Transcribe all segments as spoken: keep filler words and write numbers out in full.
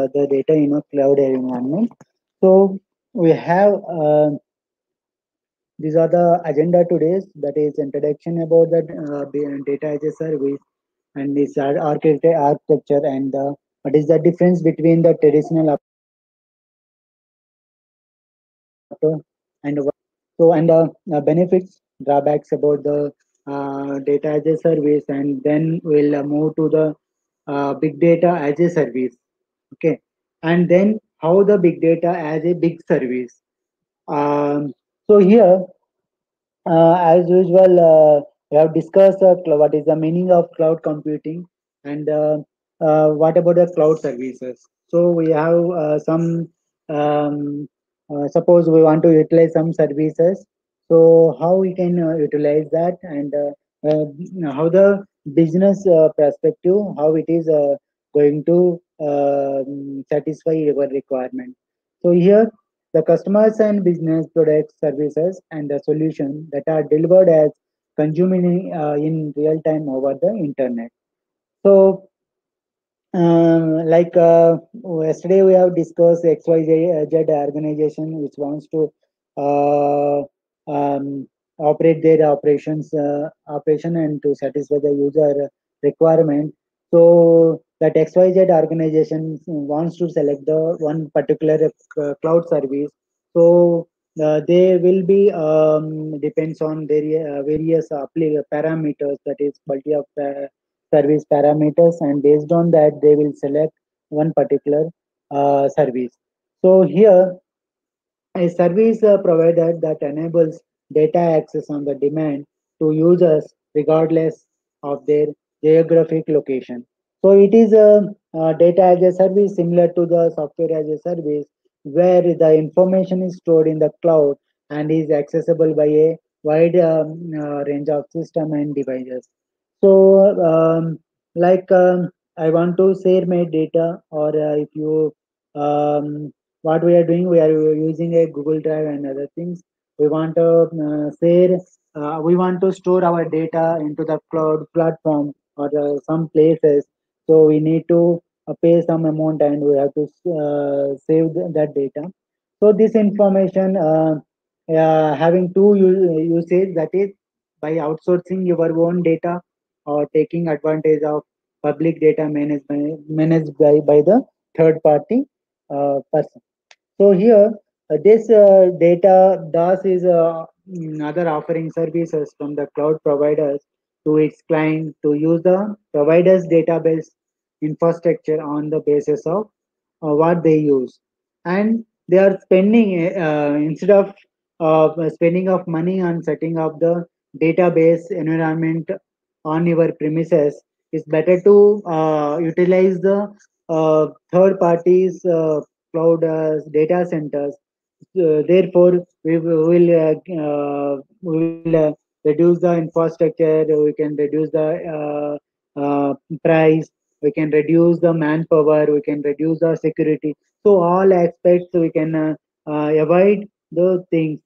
uh, the data in a cloud environment. So we have uh, these are the agenda today. That is introduction about the uh, data as a service and this ar- architect architecture and uh, what is the difference between the traditional approach and what so and uh, uh, benefits drawbacks about the uh, data as a service, and then we'll uh, move to the uh, big data as a service. Okay, and then how the big data as a big service. Um, so here, uh, as usual, uh, we have discussed uh, cl- what is the meaning of cloud computing and uh, uh, what about the cloud services. So we have uh, some, um, uh, suppose we want to utilize some services. So how we can uh, utilize that and uh, uh, how the business uh, perspective, how it is uh, going to um satisfy your requirement. So here the customers and business products, services, and the solution that are delivered as consuming uh, in real time over the internet. So, um, like uh, yesterday, we have discussed X Y Z organization which wants to uh, um, operate their operations uh, operation and to satisfy the user requirement. So that X Y Z organization wants to select the one particular uh, cloud service. So uh, they will be um, depends on their uh, various appli- parameters, that is quality of uh, service parameters, and based on that they will select one particular uh, service. So here a service uh, provider that enables data access on the demand to users regardless of their geographic location. So it is a, uh data as a service similar to the software as a service, where the information is stored in the cloud and is accessible by a wide um, uh, range of system and devices. So, um, like um, I want to share my data, or uh, if you um, what we are doing, we are using a Google Drive and other things. We want to uh, share, uh, we want to store our data into the cloud platform or uh, some places. So we need to uh, pay some amount and we have to uh, save th- that data. So this information uh, uh, having two u- usage, that is by outsourcing your own data or taking advantage of public data managed by, managed by, by the third party uh, person. So here, uh, this uh, data DaaS is uh, mm, other offering services from the cloud providers to its client to use the provider's database infrastructure on the basis of uh, what they use, and they are spending uh, instead of uh, spending of money on setting up the database environment on your premises. It's better to uh, utilize the uh, third parties uh, cloud uh, data centers. Uh, therefore, we will will, uh, uh, we will uh, reduce the infrastructure. We can reduce the uh, uh, price. We can reduce the manpower. We can reduce the security. So all aspects we can uh, uh, avoid those things.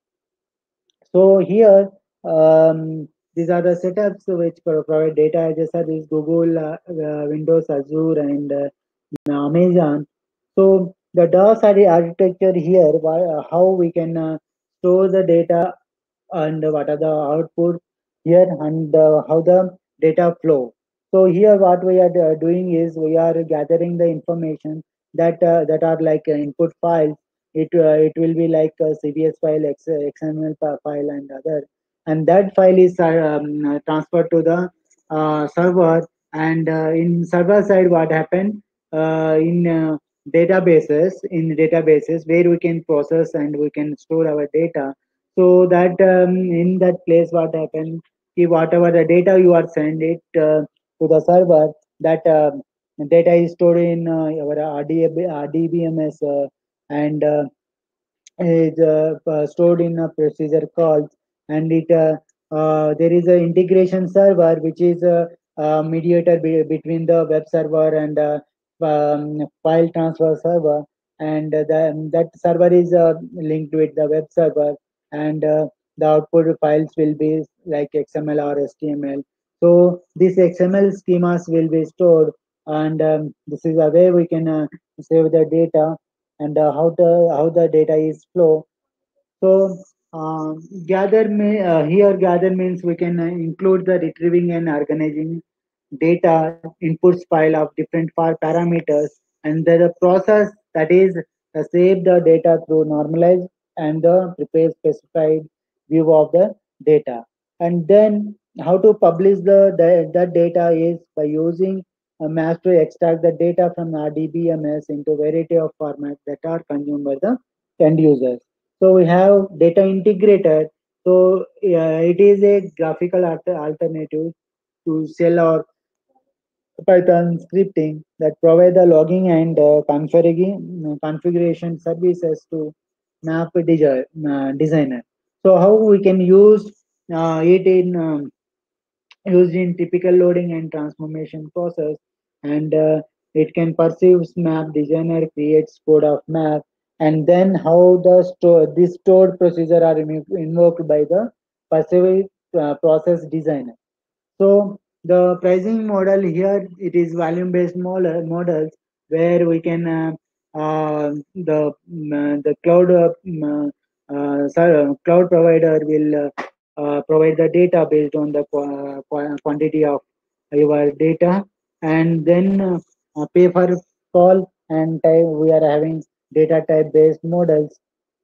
So here, um, these are the setups which pro- provide data as a service: Google, uh, uh, Windows, Azure, and uh, Amazon. So the DaaS archi- architecture here, why, uh, how we can uh, store the data and what are the output here, and uh, how the data flow. So here what we are uh, doing is we are gathering the information that uh, that are like uh, input files. It uh, it will be like a C V S file, X, XML fi- file, and other, and that file is uh, um, uh, transferred to the uh, server. And uh, in server side, what happened uh, in uh, databases in databases where we can process and we can store our data. So that um, in that place, what happened? If whatever the data you are send it uh, to the server, that uh, data is stored in uh, our R D B, R D B M S uh, and uh, is uh, uh, stored in a procedure called, and it uh, uh, there is an integration server which is a, a mediator be- between the web server and uh, um, file transfer server, and uh, the, that server is uh, linked with the web server, and uh, the output files will be like X M L or H T M L. So these X M L schemas will be stored and um, this is a way we can uh, save the data, and uh, how the how the data is flow. So um, gather may, uh, here gather means we can uh, include the retrieving and organizing data inputs file of different file parameters, and the, the process that is uh, save the data through normalize and the prepare specified view of the data. And then how to publish the, the that data is by using a mass to extract the data from R D B M S into variety of formats that are consumed by the end users. So we have data integrator. So uh, it is a graphical alter- alternative to Shell or Python scripting that provide the logging and uh, configuring, configuration services to map desi- uh, designer. So how we can use uh, it in um, used in typical loading and transformation process, and uh, it can perceive map designer creates code of map, and then how the store this stored procedure are invo- invoked by the perceive uh, process designer. So the pricing model here, it is volume based model models where we can uh, uh, the mm, uh, the cloud uh, mm, uh, uh, sorry, uh, cloud provider will uh, uh, provide the data based on the qua- qua- quantity of your data, and then uh, uh, pay for call and type. We are having data type based models.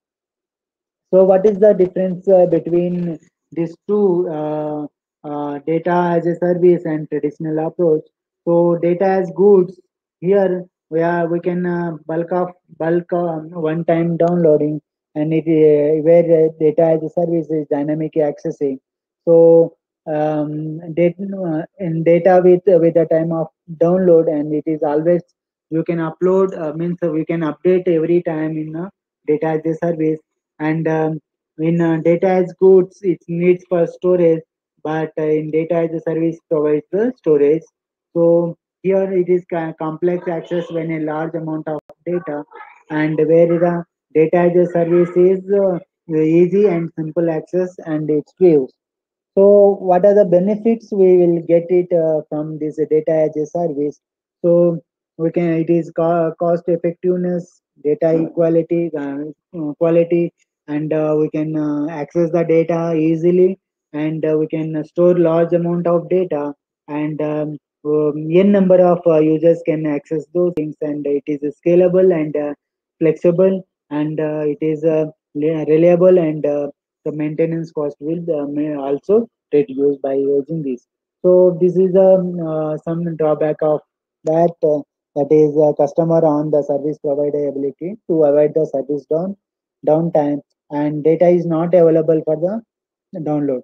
So what is the difference uh, between these two, uh, uh, data as a service and traditional approach? So data as goods, here we are we can uh, bulk of bulk um, one time downloading, and it uh, where uh, data as a service is dynamic accessing. So um, data uh, in data with with the time of download, and it is always you can upload uh, means we can update every time in uh, data as a service. And um, in uh, data as goods it needs for storage, but uh, in data as a service provides the storage. So here it is ca- complex access when a large amount of data, and where the data as a service is uh, easy and simple access, and it gives. So what are the benefits we will get it uh, from this data as a service? So we can it is co- cost effectiveness, data equality, uh, uh, quality, and uh, we can uh, access the data easily, and uh, we can store large amount of data, and um, um, n number of uh, users can access those things, and it is scalable and uh, flexible, and uh, it is uh, reliable, and uh, the maintenance cost will uh, may also reduce by using this. So this is um, uh, some drawback of that, uh, that is uh, customer on the service provider ability to avoid the service down downtime, and data is not available for the download.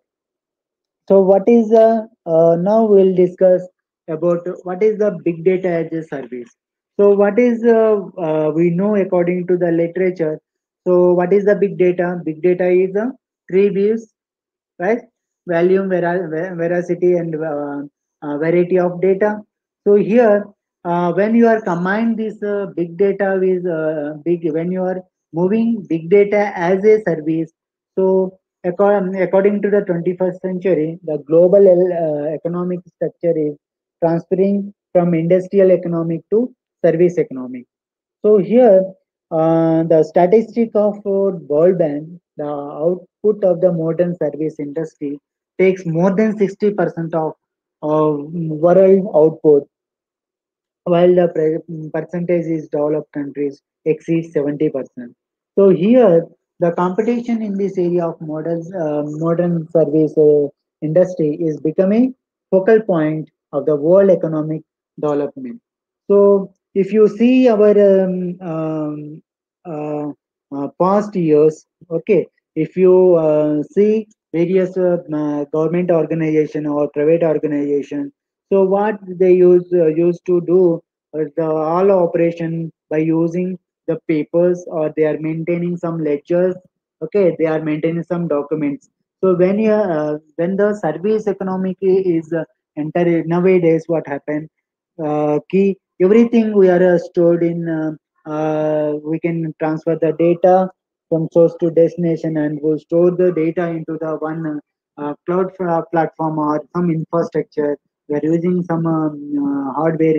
So what is uh, uh, now we'll discuss about what is the big data as a service. So what is uh, uh, we know according to the literature. So what is the big data? Big data is uh, three views, right? Volume, vera- ve- veracity, and uh, uh, variety of data. So here, uh, when you are combine this uh, big data with uh, big, when you are moving big data as a service, so according, according to the twenty-first century, the global uh, economic structure is transferring from industrial economic to service economic. So here, uh, the statistic of uh, World Bank, the output of the modern service industry takes more than sixty percent of uh, world output, while the pre- percentage is developed countries exceeds seventy percent. So here, the competition in this area of modern, uh, modern service uh, industry is becoming focal point of the world economic development. So if you see our um, um, uh, uh, past years, okay, if you uh, see various uh, uh, government organization or private organization, so what they use uh, used to do uh, the all operation by using the papers, or they are maintaining some ledgers. Okay, they are maintaining some documents. So when you uh, when the service economic is uh, enter nowadays, what happened? Uh, key everything we are uh, stored in. Uh, uh, we can transfer the data from source to destination, and we'll store the data into the one uh, uh, cloud fra- platform or some infrastructure. We are using some um, uh, hardware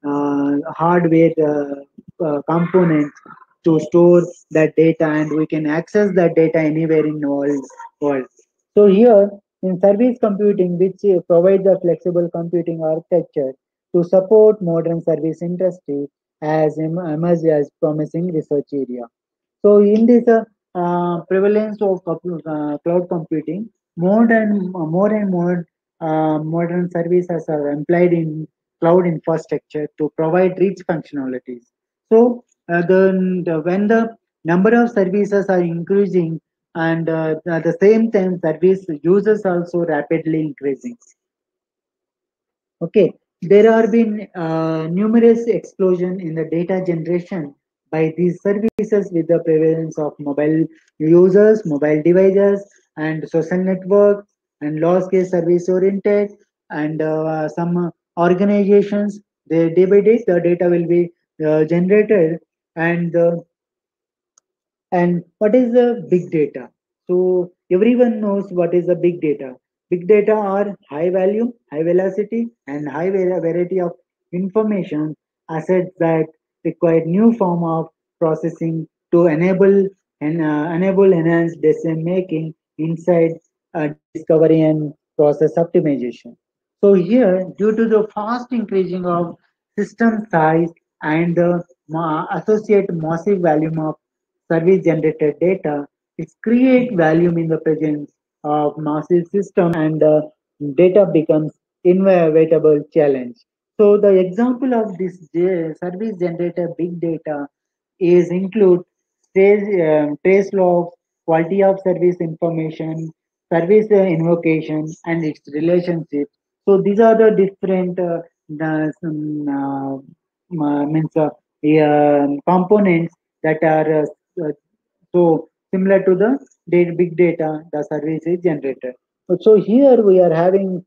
uh, hardware uh, uh, components to store that data, and we can access that data anywhere in the world. world. So here in service computing, which uh, provides a flexible computing architecture to support modern service industry, has em- emerged as promising research area. So in this uh, uh, prevalence of compu- uh, cloud computing, more and more and more uh, modern services are employed in cloud infrastructure to provide rich functionalities. So uh, the, the when the number of services are increasing, and uh, at the same time service users also rapidly increasing. Okay, there have been uh, numerous explosion in the data generation by these services with the prevalence of mobile users, mobile devices, and social networks, and large-scale service-oriented, and uh, some organizations. They day by day the data will be uh, generated, and uh, and what is the big data? So everyone knows what is the big data. Big data are high value, high velocity, and high va- variety of information assets that require new form of processing to enable and uh, enable enhanced decision making inside uh, discovery and process optimization. So here, due to the fast increasing of system size and the ma- associated massive volume of service generated data, it create value in the presence of massive system, and uh, data becomes inevitable challenge. So the example of this J- service generated big data is include trace, um, trace logs, quality of service information, service uh, invocation, and its relationship. So these are the different uh, the, um, uh, uh, means uh, uh, components that are uh, uh, so similar to the data, big data, the service is generated. So here we are having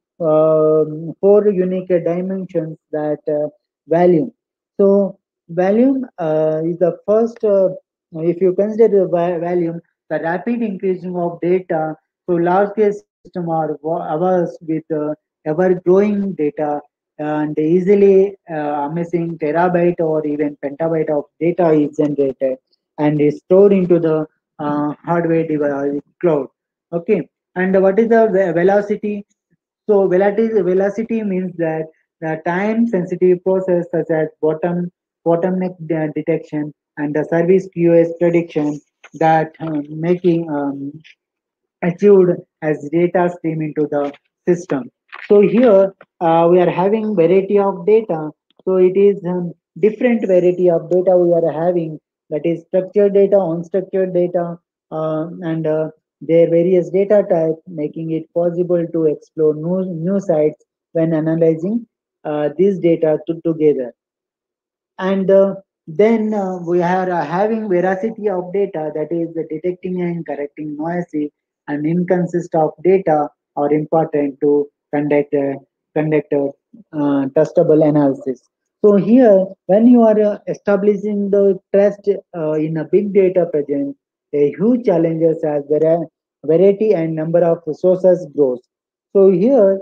um, four unique dimensions that uh, volume. So volume uh, is the first. Uh, if you consider the va- volume, the rapid increasing of data, so large scale system are wa- ours with uh, ever growing data, and easily uh, amazing terabyte or even petabyte of data is generated and is stored into the uh, hardware device cloud. Okay, and what is the ve- velocity? So velocity velocity means that the time sensitive process such as bottom bottleneck de- detection and the service Q S prediction that uh, making um, achieved as data stream into the system. So here uh, we are having variety of data. So it is um, different variety of data we are having, that is structured data, unstructured data, uh, and uh, their various data types, making it possible to explore new, new sites when analyzing uh, these data to, together. And uh, then uh, we are uh, having veracity of data, that is the detecting and correcting noisy and inconsist of data are important to conduct a, conduct a uh, trustable analysis. So here, when you are uh, establishing the trust uh, in a big data presence, a huge challenges as var- variety and number of sources grows. So here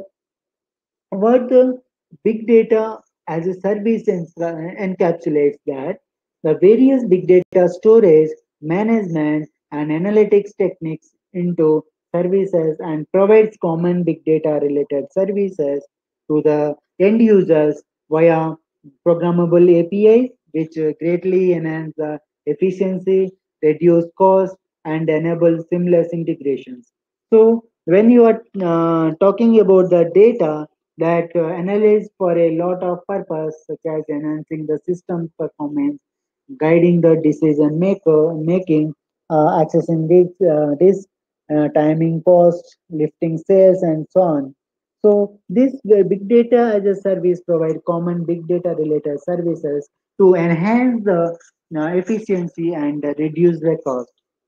what the big data as a service en- encapsulates that the various big data storage, management, and analytics techniques into services and provides common big data related services to the end users via programmable A P Is, which uh, greatly enhance the efficiency, reduce cost, and enable seamless integrations. So when you are uh, talking about the data, that uh, analyze for a lot of purpose, such as enhancing the system performance, guiding the decision maker making, uh, accessing this, uh, this uh, timing cost, lifting sales, and so on. So this uh, big data as a service provide common big data related services to enhance the uh, efficiency and uh, reduce the cost.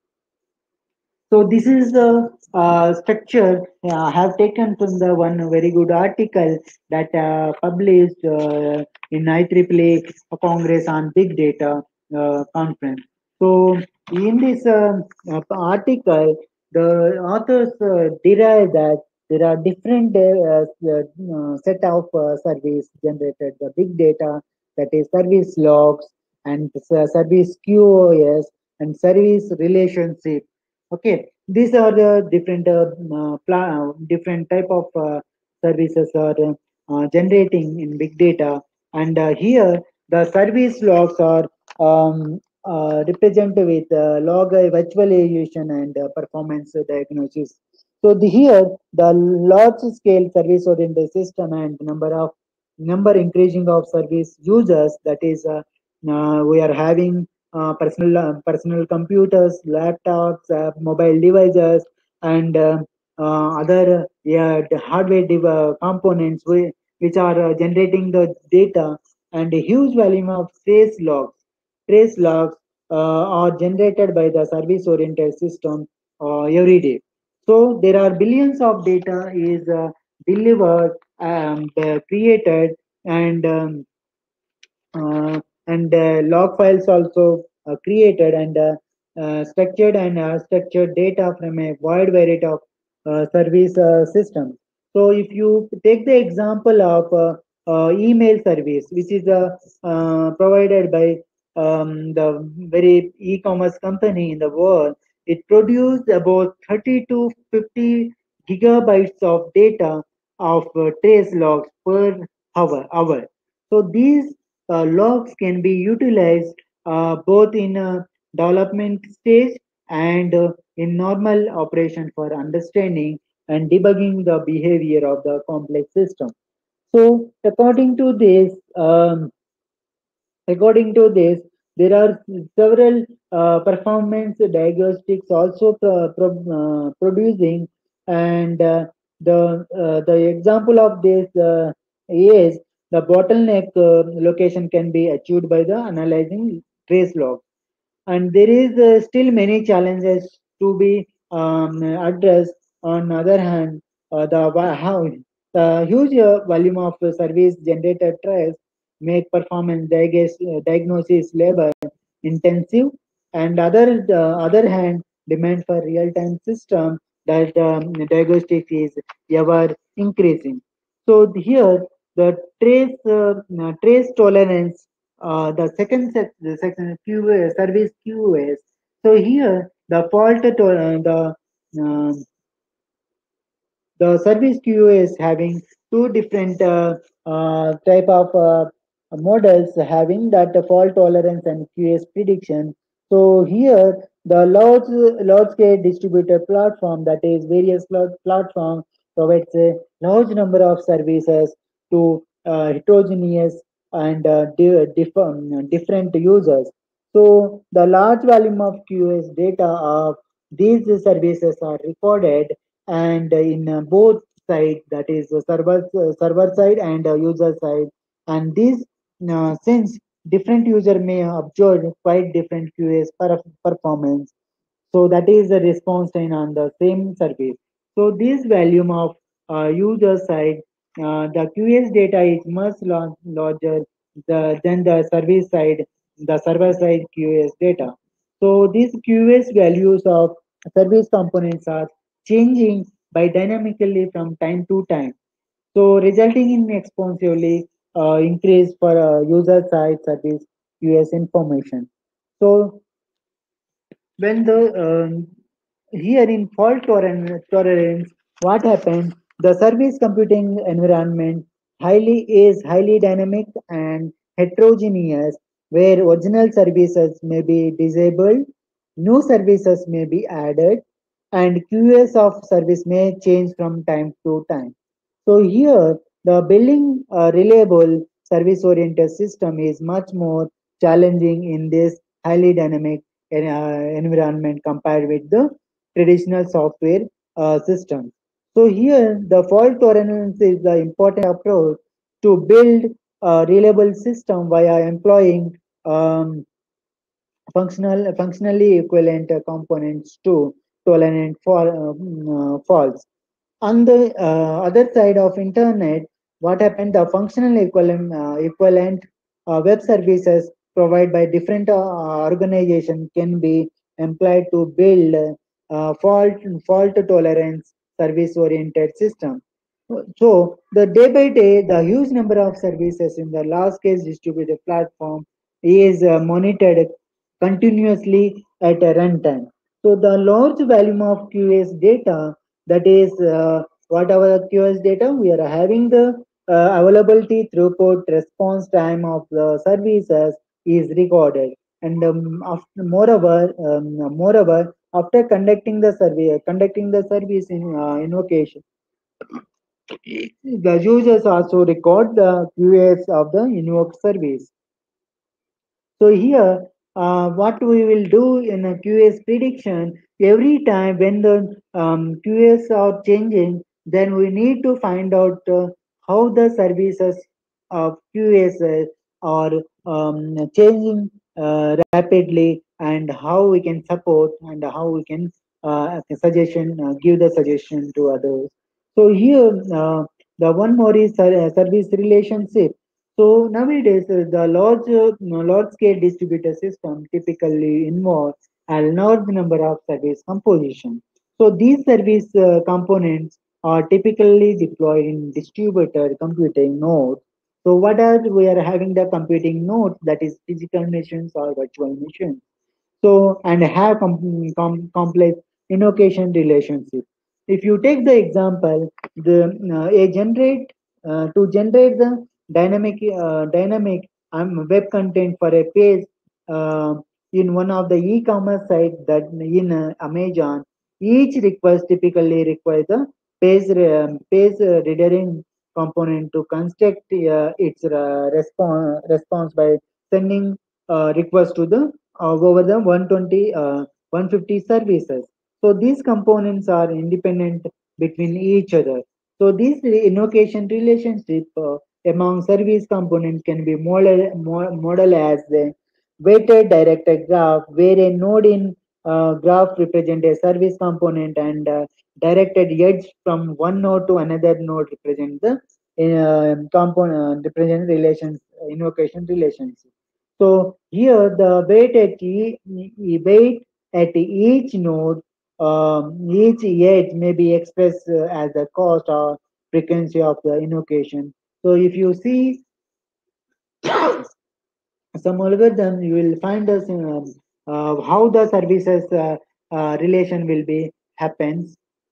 So this is the uh, structure uh, I have taken from the one very good article that uh, published uh, in I triple A Congress on Big Data uh, conference. So in this uh, uh, article, the authors uh, derive that there are different uh, uh, set of uh, service generated the big data that is service logs and s- service Q o S and service relationship. Okay, these are the different uh, uh, pla- different type of uh, services are uh, uh, generating in big data, and uh, here the service logs are um, uh, represented with uh, log virtualization and uh, performance diagnosis. So the, here the large scale service oriented system and number of number increasing of service users, that is uh, uh, we are having uh, personal uh, personal computers, laptops, uh, mobile devices, and uh, uh, other yeah, the hardware dev- uh, components whi- which are uh, generating the data, and a huge volume of trace logs. Trace logs uh, are generated by the service oriented system uh, every day. So there are billions of data is uh, delivered and uh, created, and um, uh, and uh, log files also uh, created, and uh, uh, structured and uh, structured data from a wide variety of uh, service uh, systems. So if you take the example of uh, uh, email service, which is uh, uh, provided by um, the very e-commerce company in the world, it produced about thirty to fifty gigabytes of data of uh, trace logs per hour. hour. So these uh, logs can be utilized uh, both in a development stage and uh, in normal operation for understanding and debugging the behavior of the complex system. So according to this, um, according to this, there are several uh, performance diagnostics also pro- pro- uh, producing, and uh, the uh, the example of this uh, is the bottleneck uh, location can be achieved by the analyzing trace log, and there is uh, still many challenges to be um, addressed. On other hand, uh, the wa- how the huge uh, volume of uh, service generated trace make performance diag- uh, diagnosis labor intensive, and other the other hand, demand for real time system that um, diagnostics is ever increasing. So here the trace uh, uh, trace tolerance, uh, the second sec- the section Q A service Q S. So here the fault to uh, the uh, the service Q A is having two different uh, uh, type of uh, models having that fault tolerance and Q S prediction. So here the large large scale distributed platform, that is various cloud platform, provides a large number of services to uh, heterogeneous and uh, di- diff- um, different users. So the large volume of Q S data of these services are recorded, and in uh, both side, that is uh, server uh, server side and uh, user side, and these uh, since different user may observe quite different QoS per performance, so that is the response time on the same service. So this volume of uh, user side, uh, the QoS data is much lar- larger the, than the service side, the server side QoS data. So these QoS values of service components are changing by dynamically from time to time. So resulting in exponentially uh, increase for uh, user side service Q S information. So when the um, here in fault tolerance, tolerance, what happens? The service computing environment highly is highly dynamic and heterogeneous, where original services may be disabled, new services may be added, and Q S of service may change from time to time. So here, the building a reliable service-oriented system is much more challenging in this highly dynamic uh, environment compared with the traditional software uh, system. So here, the fault tolerance is the important approach to build a reliable system via employing um, functional, functionally equivalent uh, components to tolerant for um, uh, faults. On the uh, other side of internet, what happened? The functional equivalent, uh, equivalent uh, web services provided by different uh, organizations can be employed to build uh, fault fault tolerance service oriented system. So the day by day, the huge number of services in the large scale distributed platform is uh, monitored continuously at a runtime. So the large volume of Q S data, that is uh, whatever Q S data we are having, the uh, availability, throughput, response time of the services is recorded. And um, after, moreover, um, moreover, after conducting the survey, conducting the service in uh, invocation, the users also record the Q S of the invoked service. So here, uh, what we will do in a Q S prediction, every time when the um, Q S are changing, then we need to find out uh, how the services of Q S are um, changing uh, rapidly, and how we can support and how we can uh, suggestion uh, give the suggestion to others. So here, uh, the one more is ser- service relationship. So nowadays, uh, the large, uh, large scale distributed system typically involve a large number of service composition. So these service uh, components are typically deployed in distributed computing nodes. So what are we are having the computing nodes, that is physical machines or virtual machines. So and have com- com- complex invocation relationship. If you take the example, the uh, a generate uh, to generate the dynamic uh, dynamic um, web content for a page uh, in one of the e-commerce site, that in uh, Amazon, each request typically requires the page re- um, page uh, rendering component to construct uh, its uh, response response by sending uh, request to the uh, over the one hundred twenty, uh, one hundred fifty services. So these components are independent between each other. So this re- invocation relationship uh, among service components can be modeled, mo- modeled as the weighted directed graph, where a node in uh, graph represent a service component, and uh, directed edge from one node to another node represent the uh, component uh, represent relations invocation relationship. So here the weight at e- e- weight at each node, um, each edge may be expressed uh, as the cost or frequency of the invocation. So if you see some algorithm, you will find us um, uh, how the services uh, uh, relation will be happens.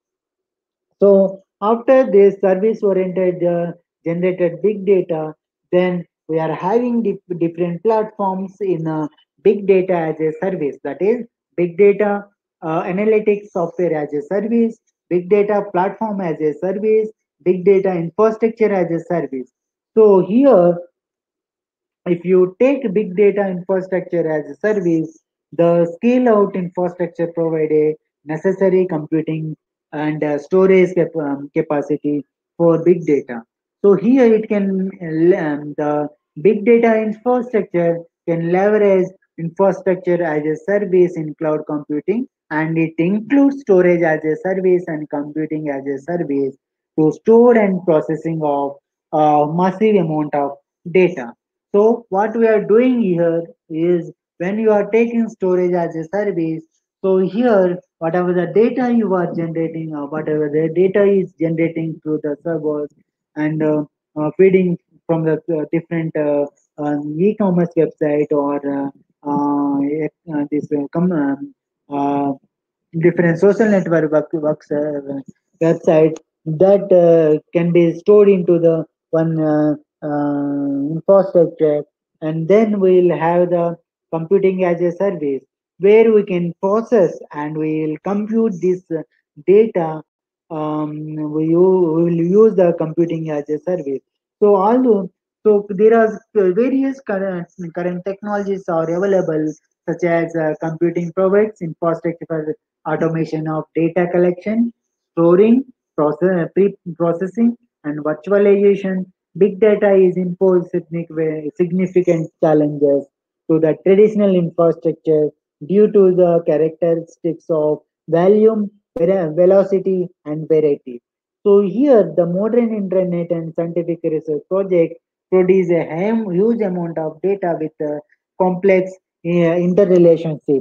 So after this service-oriented uh, generated big data, then we are having dif- different platforms in uh, big data as a service. That is big data uh, analytics software as a service, big data platform as a service, big data infrastructure as a service. So here, if you take big data infrastructure as a service, the scale out infrastructure provide a necessary computing and uh, storage cap- um, capacity for big data. So here it can um, the big data infrastructure can leverage infrastructure as a service in cloud computing, and it includes storage as a service and computing as a service to store and processing of uh, massive amount of data. So what we are doing here is, when you are taking storage as a service, so here whatever the data you are generating, or whatever the data is generating through the servers, and uh, uh, feeding from the uh, different uh, uh, e-commerce website, or uh, uh, uh, this uh, com- um, uh, different social network work, works uh, website, that uh, can be stored into the one uh, uh, infrastructure, and then we'll have the computing as a service, where we can process and we will compute this uh, data. Um, we, u- we will use the computing as a service. So although, so there are various current current technologies are available, such as uh, computing provides infrastructure for automation of data collection, storing, process, pre-processing, and virtualization. Big data is imposed significant significant challenges to the traditional infrastructure due to the characteristics of volume, vera- velocity, and variety. So here, the modern internet and scientific research project produce a ham- huge amount of data with a complex uh, interrelationship.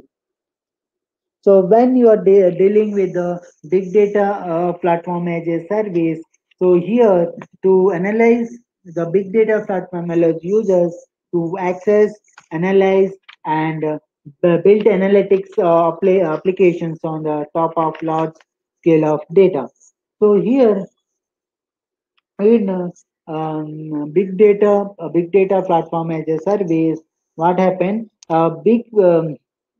So when you are de- dealing with the big data uh, platform as a service, So here, to analyze, the big data platform allows users to access, analyze, and uh, bu- build analytics uh, apply, applications on the top of large scale of data. So here, in uh, um, big data, a big data platform as a service, what happened? A big um,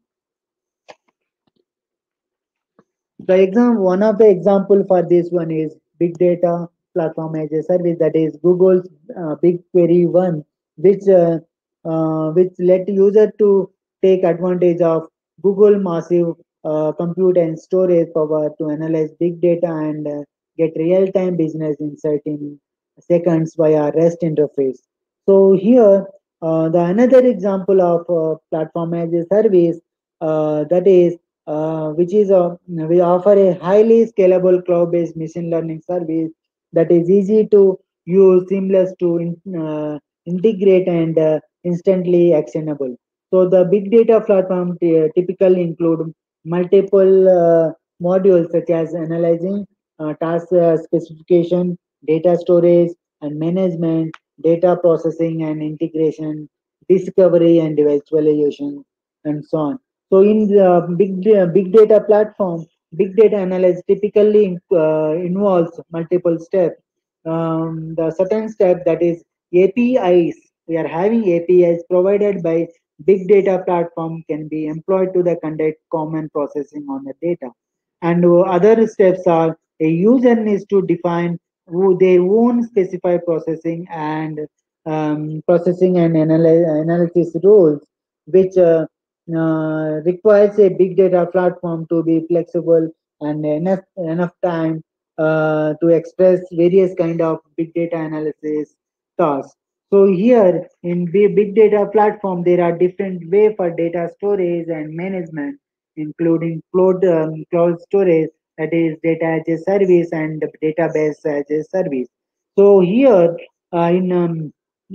The exam, one of the example for this one is big data platform as a service, that is Google's uh, BigQuery one, which uh, uh, which let user to take advantage of Google massive uh, compute and storage power to analyze big data and uh, get real-time business insight in seconds via REST interface. So here, uh, the another example of uh, platform as a service, uh, that is uh, which is a we offer a highly scalable cloud-based machine learning service that is easy to use, seamless to in, uh, integrate, and uh, instantly actionable. So the big data platform t- typically include multiple uh, modules such as analyzing uh, task uh, specification, data storage and management, data processing and integration, discovery and visualization, and so on. So in the big da- big data platform, big data analysis typically uh, involves multiple steps. Um, the certain step, that is A P Is. We are having A P Is provided by big data platform, can be employed to the conduct common processing on the data. And uh, other steps are, a user needs to define who their own specified processing and um, processing and analy- analysis rules, which uh, uh, requires a big data platform to be flexible and enough enough time uh, to express various kind of big data analysis tasks. So here in bi- big data platform, there are different way for data storage and management, including cloud um, cloud storage, that is data as a service, and database as a service. So here uh, in um,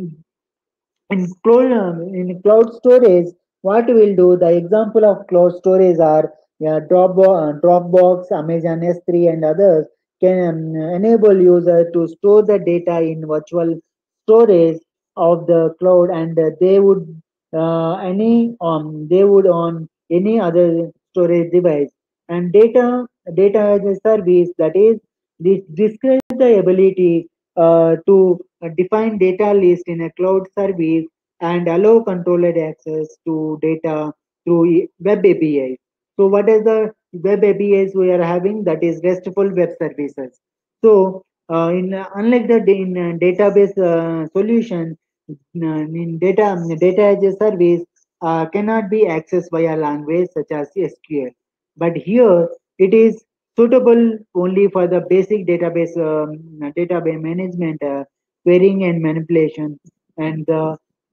in cloud, um, in cloud storage, what we'll do, the example of cloud storage are yeah, Dropbox, Dropbox, Amazon S three, and others can um, enable user to store the data in virtual storage of the cloud, and uh, they would uh, any um they would on any other storage device. And data data as a service, that is this describes the ability uh, to uh, define data list in a cloud service and allow controlled access to data through e- web A P I. So what is the web A P Is we are having? That is RESTful web services. So uh, in uh, unlike the da- in uh, database uh, solution, uh, in data data as a service uh, cannot be accessed via language such as S Q L. But here it is suitable only for the basic database um, database management, uh, querying and manipulation. And the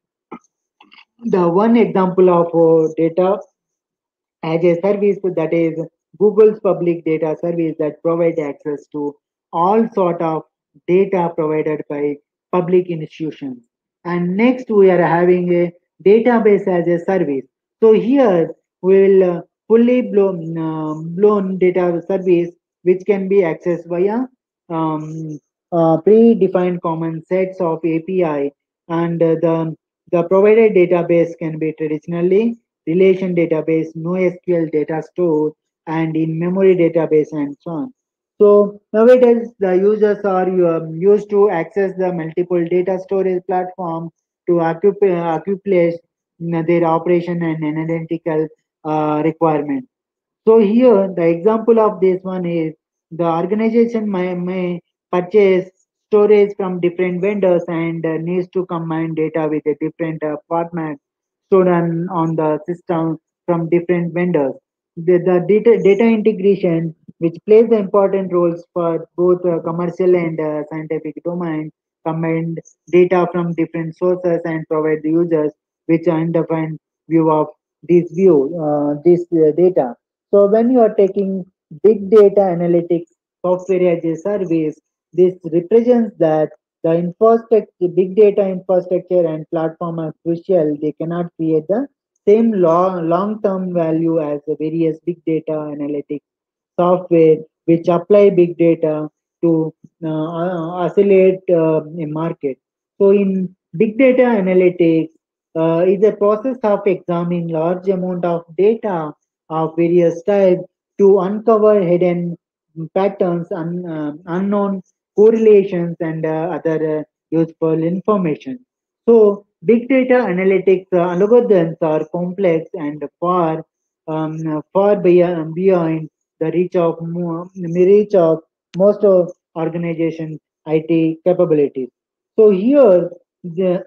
the one example of uh, data as a service, that is Google's public data service that provide access to all sort of data provided by public institutions. And next we are having a database as a service. So here we will uh, fully blown, uh, blown data service which can be accessed via um, uh, predefined common sets of A P I, and uh, the the provided database can be traditionally relation database, NoSQL data store, and in-memory database, and so on. So nowadays, the users are um, used to access the multiple data storage platform to occupy, accomplish mm, their operation and analytical uh, requirement. So here, the example of this one is the organization may, may purchase storage from different vendors and uh, needs to combine data with a different uh, format stored on, on the system from different vendors. The, the data, data integration, which plays the important roles for both uh, commercial and uh, scientific domain, combine data from different sources and provide the users which undefined view of this view, uh, this uh, data. So when you are taking big data analytics software as a service, this represents that the infrastructure, big data infrastructure and platform are crucial. They cannot create the same long, long-term value as the various big data analytics software which apply big data to uh, oscillate uh, a market. So in big data analytics uh, is a process of examining large amount of data of various types to uncover hidden patterns, un, uh, unknown correlations, and uh, other uh, useful information. So, big data analytics uh, algorithms are complex and far, um, far beyond, beyond the reach of mo- reach of most of organization I T capabilities. So here, the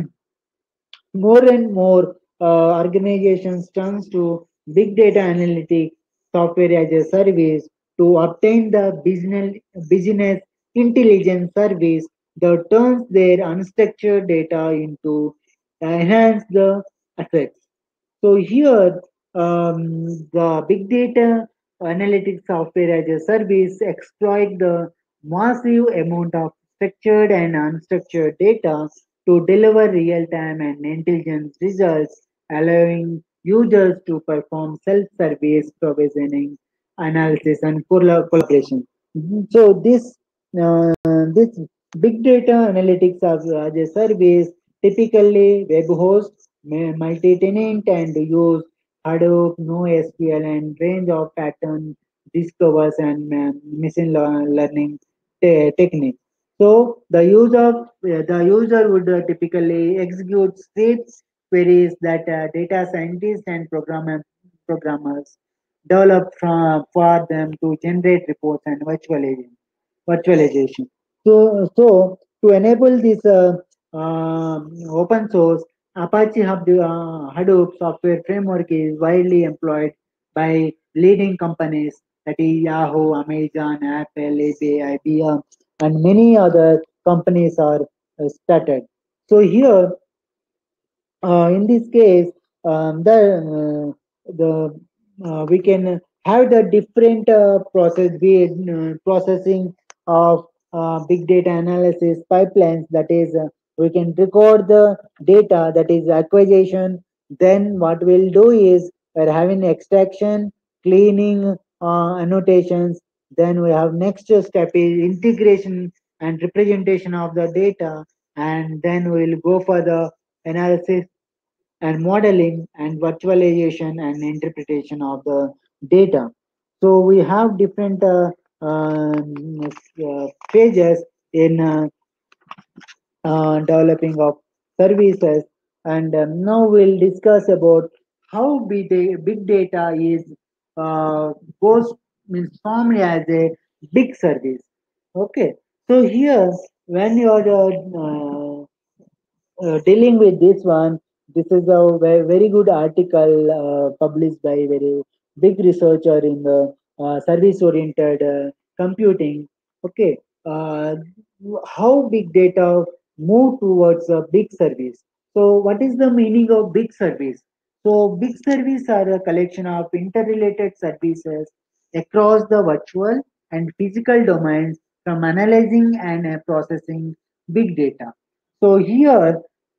more and more uh, organizations turns to big data analytics software as a service to obtain the business business intelligence service that turns their unstructured data into enhance the assets. So here, um, the big data analytics software as a service exploit the massive amount of structured and unstructured data to deliver real-time and intelligent results, allowing users to perform self-service provisioning, analysis, and colla- collaboration. Mhm. So this uh, this big data analytics as, as a service typically web hosts ma- multi-tenant and use Hadoop, NoSQL, and range of pattern discovers and uh, machine lear- learning te- techniques. So the use of uh, the user would uh, typically execute scripts queries that uh, data scientists and programmer, programmers develop from, for them to generate reports and virtualization. virtualization. So, so to enable this uh, um open source Apache Hub, uh, Hadoop software framework is widely employed by leading companies that is Yahoo, Amazon, Apple, I B M, and many other companies are uh, started. So here uh, in this case, um, the uh, the uh, we can have the different uh, process, be it uh, processing of uh, big data analysis pipelines. That is, uh, we can record the data. That is acquisition. Then what we'll do is we're having extraction, cleaning, uh, annotations. Then we have next step is integration and representation of the data, and then we'll go for the analysis and modeling and virtualization and interpretation of the data. So we have different uh, um, uh, phases in uh, uh, developing of services, and um, now we'll discuss about how big, da- big data is uh, goes means formed as a big service. Okay, so here when you are uh, uh, dealing with this one, this is a very, very good article uh, published by a very big researcher in the uh, service-oriented uh, computing. Okay, uh, how big data move towards a big service. So, what is the meaning of big service? So, big service are a collection of interrelated services across the virtual and physical domains from analyzing and uh, processing big data. So here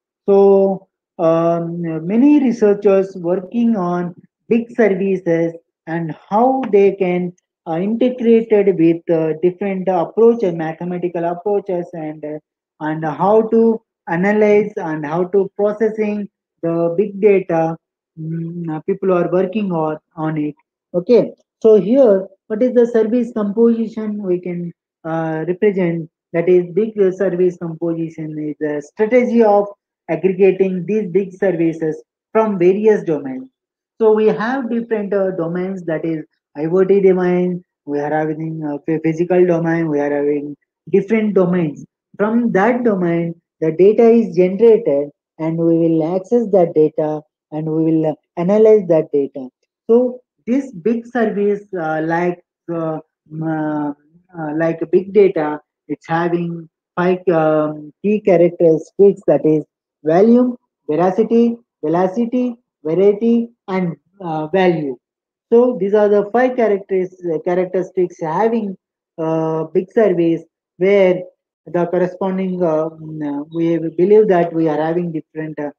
so um, many researchers working on big services and how they can uh, integrated with uh, different approaches, mathematical approaches, and uh, and how to analyze and how to processing the big data. Mm, uh, people are working on on it. Okay, so here what is the service composition we can uh, represent? That is big service composition is a strategy of aggregating these big services from various domains. So we have different uh, domains, that is IoT domain, we are having uh, phy- physical domain, we are having different domains. From that domain, the data is generated and we will access that data and we will uh, analyze that data. So this big service uh, like uh, uh, uh, like big data, it's having five um, key characteristics, that is volume, veracity, velocity, variety, and uh, value. So these are the five characters, characteristics having uh, big surveys where the corresponding uh, mm, uh, we believe that we are having different uh,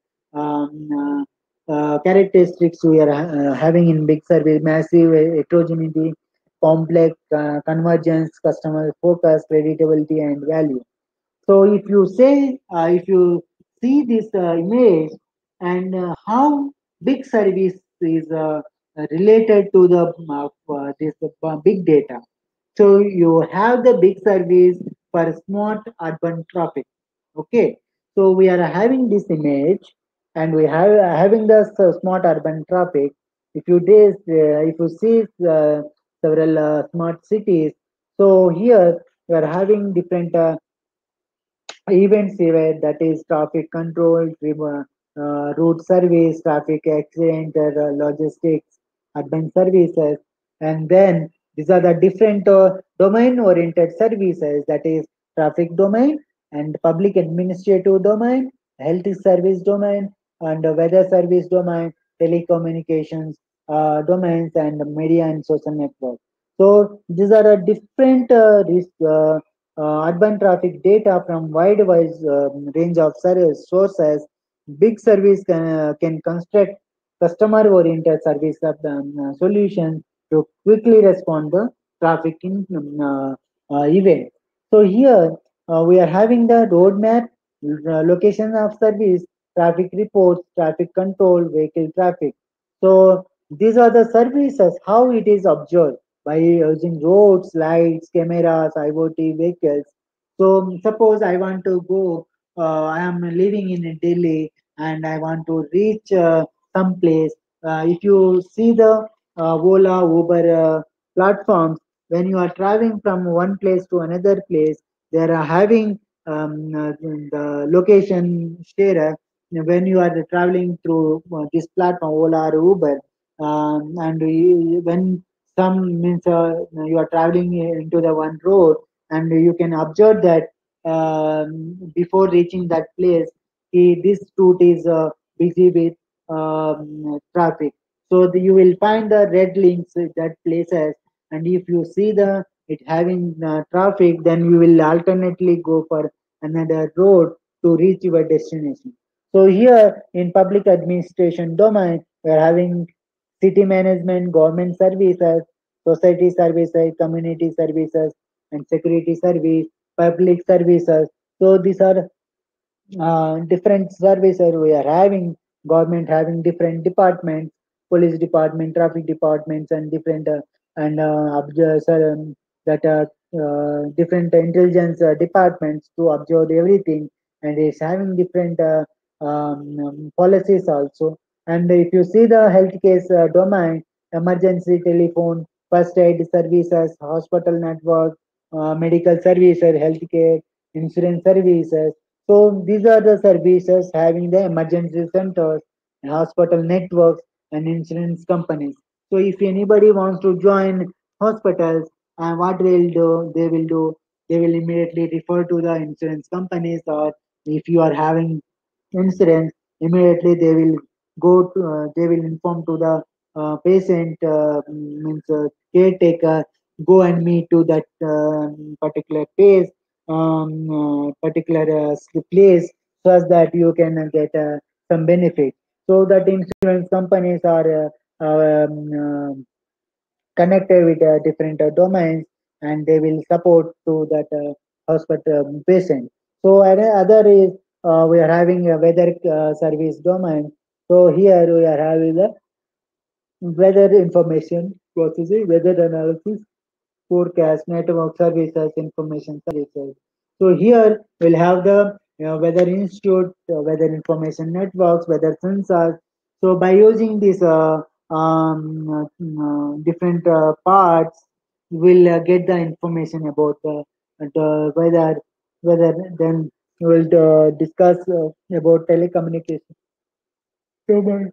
um, uh, uh, characteristics we are uh, having in big survey: massive heterogeneity, complex uh, convergence, customer focus, predictability, and value. So if you say, uh, if you see this uh, image and uh, how big service is uh, related to the uh, uh, this uh, big data. So you have the big service for smart urban traffic. Okay. So we are having this image and we have having the s- smart urban traffic. If you this, uh, if you see uh, several uh, smart cities, so here we are having different uh, events event that is traffic control, rem- uh, route service, traffic accident, uh, logistics, urban services, and then these are the different uh, domain-oriented services that is traffic domain and public administrative domain, health service domain, and uh, weather service domain, telecommunications uh, domains, and media and social network. So these are a different uh, risk. Uh, uh, urban traffic data from wide wide um, range of service sources. Big service can, uh, can construct customer oriented service of, um, uh, solutions to quickly respond to traffic in, um, uh, uh, event. So here uh, we are having the roadmap, uh, location of service, traffic reports, traffic control, vehicle traffic. So these are the services how it is observed by using roads, lights, cameras, IoT vehicles. So suppose I want to go, uh, I am living in Delhi and I want to reach uh, some place. Uh, if you see the uh, Ola, Uber uh, platforms, when you are traveling from one place to another place, they are having um, uh, the location share. When you are traveling through uh, this platform, Ola or Uber, um, and you, when some means uh, you are traveling into the one road and you can observe that um, before reaching that place eh, this route is uh, busy with um, traffic, so the, you will find the red links that places, and if you see the it having uh, traffic, then you will alternately go for another road to reach your destination. So here in public administration domain we are having city management, government services, society services, community services, and security service, public services. So these are uh, different services we are having. Government having different departments, police department, traffic departments, and different uh, and uh, observe, um, that uh, uh, different intelligence uh, departments to observe everything, and is having different uh, um, um, policies also. And if you see the health case uh, domain, emergency telephone, first aid services, hospital network, uh, medical services, healthcare, insurance services. So these are the services having the emergency centers, and hospital networks, and insurance companies. So if anybody wants to join hospitals, and what they'll do, they will do, they will immediately refer to the insurance companies, or if you are having insurance, immediately they will go to, uh, they will inform to the uh, patient, uh, means uh, caretaker, go and meet to that uh, particular place, um, uh, particular uh, place, so as that you can uh, get uh, some benefit. So that insurance companies are uh, um, uh, connected with uh, different uh, domains, and they will support to that uh, hospital um, patient. So ano- other is uh, we are having a weather uh, service domain. So here we are having the weather information processing, weather analysis, forecast, network services, information services. So here we'll have the you know, weather institute, uh, weather information networks, weather sensors. So by using these uh, um, uh, uh, different uh, parts, we'll uh, get the information about the, the weather. Weather. Then we'll uh, discuss uh, about telecommunication. So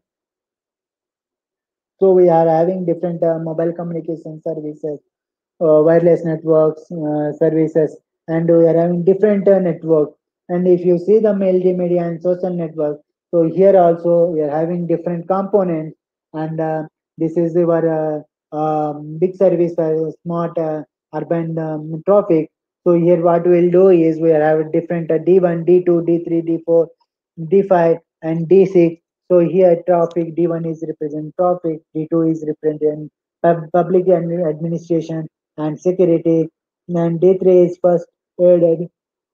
so we are having different uh, mobile communication services, uh, wireless networks, uh, services, and we are having different uh, networks. And if you see the multimedia and social network, so here also we are having different components, and uh, this is our uh, um, big service for smart uh, urban um, traffic. So here what we'll do is we are having different uh, D one, D two, D three, D four, D five, and D six. So here traffic D one is represent traffic, D two is represent pub- public admi- administration and security. And D three is first aid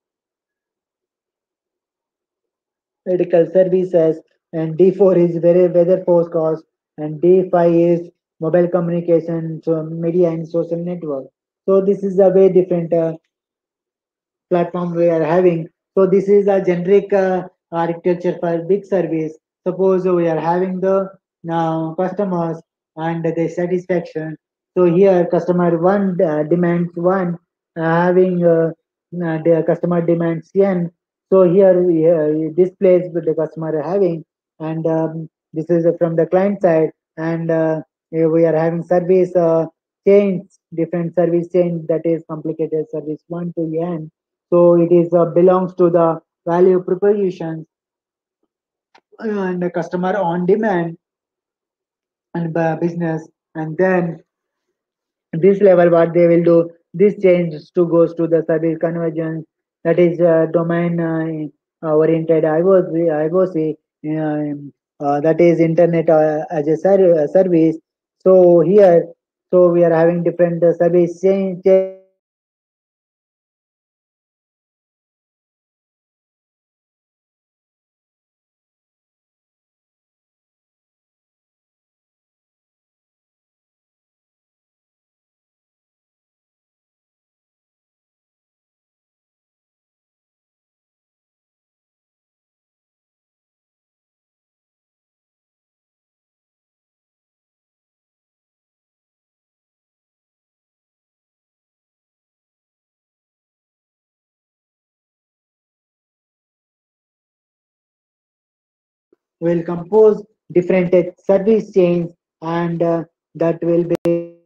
medical services, and D four is very weather forecast, and D five is mobile communication, so media and social network. So this is a very different uh, platform we are having. So this is a generic uh, architecture for big service. Suppose we are having the uh, customers and the satisfaction. So here customer one uh, demands one, uh, having uh, uh, the customer demands n. So here we uh, displays with the customer having, and um, this is from the client side, and uh, we are having service uh, chains, different service chains, that is complicated service one to n. So it is uh, belongs to the value propositions and the customer on demand and uh, business. And then this level, what they will do, this change to goes to the service convergence, that is uh, domain uh, oriented I O C, I O C um, uh, that is internet uh, as a ser- uh, service. So here, so we are having different uh, service chain, chains and different uh, uh, service chains, and uh, this is uh, from the client side, and uh, this is uh, from the uh, customer side. So here so we are having different uh, service chains, and uh, this is uh, from the client side, and uh, this is uh, from the uh, customer side. So here so we are having different uh, service chains, and uh, this is uh, from the uh, customer side, and uh, this will compose different uh, service chains, and uh, that will be